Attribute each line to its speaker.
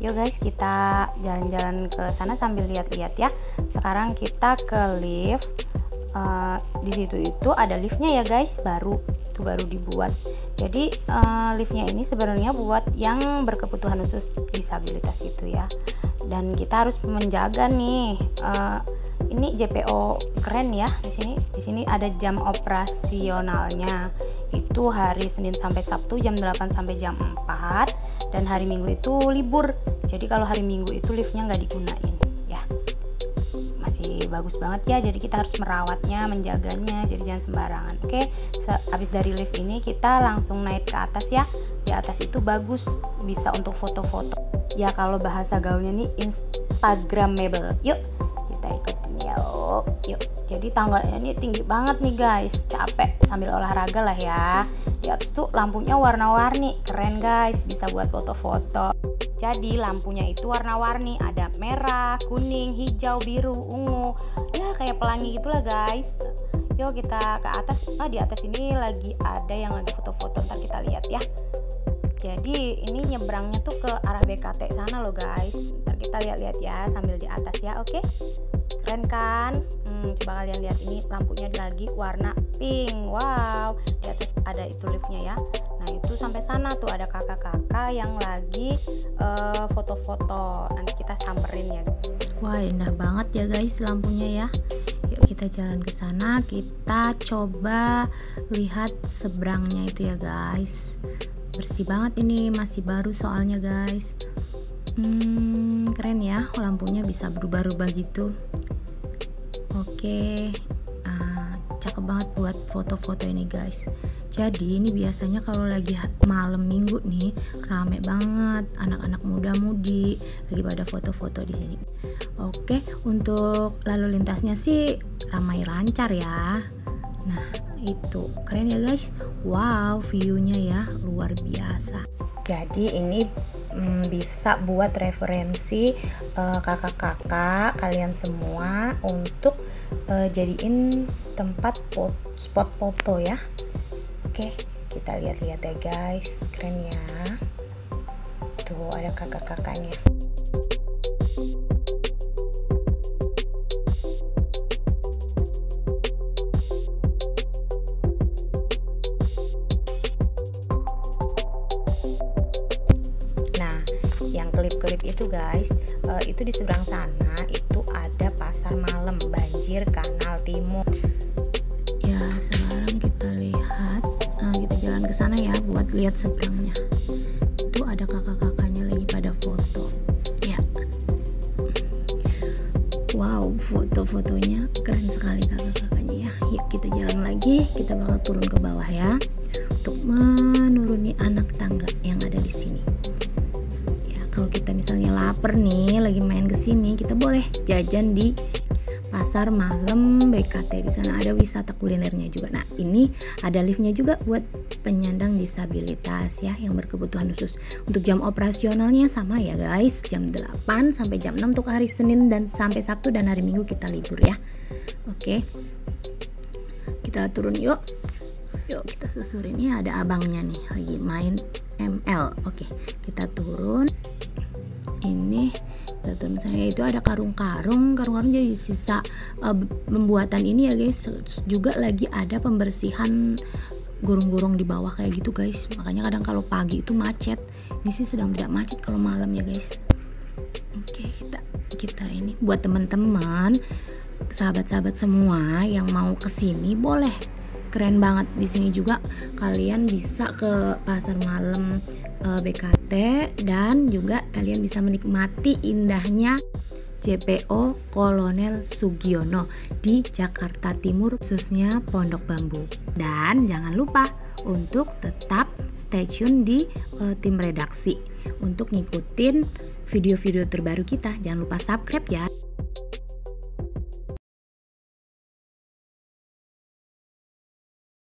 Speaker 1: Yuk guys, kita jalan-jalan ke sana sambil lihat-lihat ya. Sekarang kita ke lift. Di situ itu ada liftnya ya guys, baru dibuat. Jadi liftnya ini sebenarnya buat yang berkebutuhan khusus disabilitas itu ya. Dan kita harus menjaga nih. Ini JPO keren ya di sini ada jam operasionalnya. Itu hari Senin sampai Sabtu jam 8 sampai jam 4 dan hari Minggu itu libur. Jadi kalau hari Minggu itu liftnya nggak digunain ya. Masih bagus banget ya, jadi kita harus merawatnya, menjaganya, jadi jangan sembarangan. Oke, habis dari lift ini kita langsung naik ke atas ya. Di atas itu bagus, bisa untuk foto-foto ya, kalau bahasa gaulnya nih instagramable. Yuk kita ikutin ya. Yuk, jadi tangganya ini tinggi banget nih guys, capek sambil olahraga lah ya. Di atas tuh lampunya warna-warni, keren guys, bisa buat foto-foto. Jadi lampunya itu warna-warni, ada merah, kuning, hijau, biru, ungu, ya kayak pelangi gitulah guys. Yuk kita ke atas. Di atas ini lagi ada yang lagi foto-foto, ntar kita lihat ya. Jadi ini nyebrangnya tuh ke arah BKT sana loh guys. Ntar kita lihat-lihat ya sambil di atas ya. Oke, keren kan? Coba kalian lihat, ini lampunya lagi warna pink. Wow, di atas ada itu liftnya ya. Nah itu sampai sana tuh ada kakak-kakak yang lagi foto-foto. Nanti kita samperin ya. Wah, indah banget ya guys lampunya ya. Yuk kita jalan ke sana, kita coba lihat seberangnya itu ya guys. Bersih banget ini, masih baru soalnya guys. Keren ya, lampunya bisa berubah-ubah gitu. Oke, cakep banget buat foto-foto ini guys. Jadi ini biasanya kalau lagi malam minggu nih rame banget, anak-anak muda-mudi lagi pada foto-foto di sini. Oke, untuk lalu lintasnya sih ramai lancar ya. Nah itu keren ya guys. Wow, view-nya ya luar biasa. Jadi ini bisa buat referensi kakak-kakak kalian semua untuk jadiin tempat spot foto ya. Oke, kita lihat-lihat ya guys, keren ya. Tuh ada kakak-kakaknya. Yang klip-klip itu guys, itu di seberang sana itu ada pasar malam Banjir Kanal Timur ya. Sekarang kita lihat, kita jalan ke sana ya buat lihat seberangnya. Itu ada kakak-kakaknya lagi pada foto ya. Wow, foto-fotonya keren sekali kakak-kakaknya ya. Yuk kita jalan lagi, kita bakal turun ke bawah ya untuk menuruni anak tangga yang ada di sini. Kalau kita misalnya lapar nih, lagi main ke sini, kita boleh jajan di pasar malam BKT. Di sana ada wisata kulinernya juga. Nah, ini ada liftnya juga buat penyandang disabilitas ya, yang berkebutuhan khusus. Untuk jam operasionalnya sama ya guys, jam 8 sampai jam 6 untuk hari Senin dan sampai Sabtu, dan hari Minggu kita libur ya. Oke. Kita turun yuk. Yuk kita susurin, ini ada abangnya nih lagi main ML. Oke, kita turun. Ini misalnya itu ada karung-karung jadi sisa pembuatan ini ya guys. Juga lagi ada pembersihan gurung-gurung di bawah kayak gitu guys. Makanya kadang kalau pagi itu macet. Ini sih sedang tidak macet kalau malam ya guys. Oke, kita ini buat teman-teman, sahabat-sahabat semua yang mau kesini boleh. Keren banget di sini juga, kalian bisa ke pasar malam BKT dan juga kalian bisa menikmati indahnya JPO Kolonel Sugiono di Jakarta Timur, khususnya Pondok Bambu. Dan jangan lupa untuk tetap stay tune di tim redaksi untuk ngikutin video-video terbaru kita. Jangan lupa subscribe ya.